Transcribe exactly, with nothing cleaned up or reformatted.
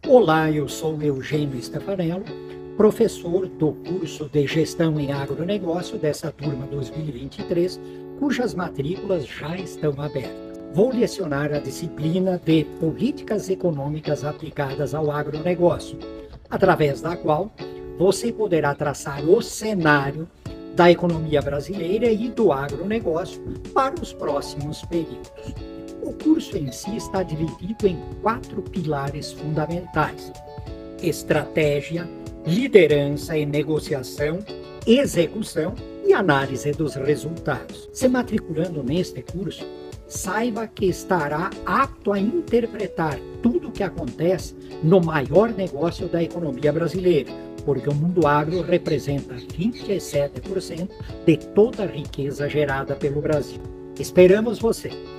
Olá, eu sou Eugênio Stefanello, professor do curso de Gestão em Agronegócio dessa turma dois mil e vinte e três, cujas matrículas já estão abertas. Vou lecionar a disciplina de Políticas Econômicas aplicadas ao agronegócio, através da qual você poderá traçar o cenário da economia brasileira e do agronegócio para os próximos períodos. O curso em si está dividido em quatro pilares fundamentais: estratégia, liderança e negociação, execução e análise dos resultados. Se matriculando neste curso, saiba que estará apto a interpretar tudo o que acontece no maior negócio da economia brasileira, porque o mundo agro representa vinte e sete por cento de toda a riqueza gerada pelo Brasil. Esperamos você!